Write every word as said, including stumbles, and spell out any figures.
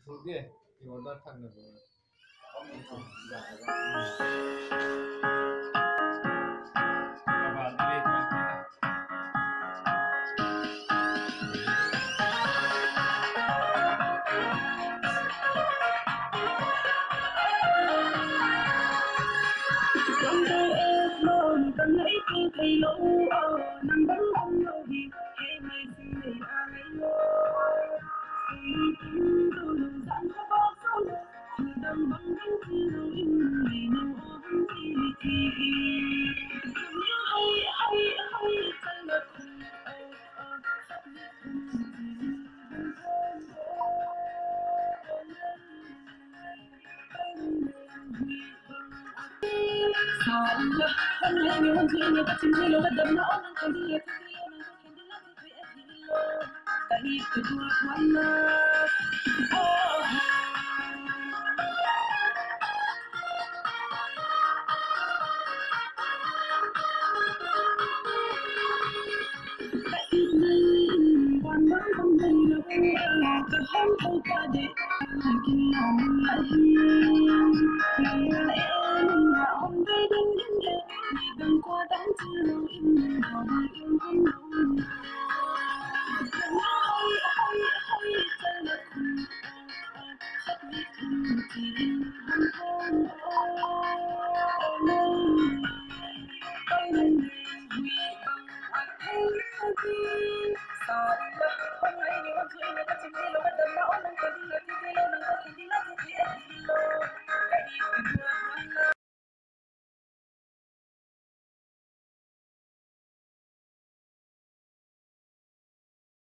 Rugi, you order thunder. Trong tay em luôn cần lấy tôi thấy lâu ờ nắng vẫn không đâu thì hay mây xinh để ai lấy lối suy tính tôi lường dặn cho bao sâu chưa đang bằng những thứ đâu in ngày nào ôm chi thì nhớ hay hay hay tay ngập không ờ ờ sắp hết không thì vẫn không Salla, Allah mi wanzini katimilo gadamna onan kaliya tiliyo nan kakindila tipi ahilo kali kedua wala oh Kahit naiiwan man ang dalawa kahang pagkade ang ginawa lahing